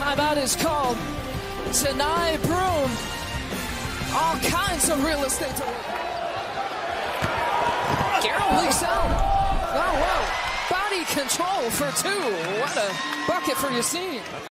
Timeout is called. Tanai Broom. All kinds of real estate to work. Garrett leaks out. Oh, wow. Body control for two. What a bucket for Yassine.